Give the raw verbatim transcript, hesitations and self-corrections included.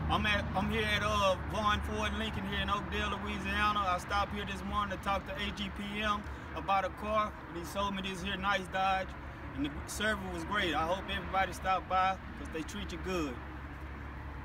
I'm at I'm here at uh, Vaughn Ford Lincoln here in Oakdale, Louisiana. I stopped here this morning to talk to A G P M about a car, and he sold me this here nice Dodge, and the service was great. I hope everybody stop by because they treat you good.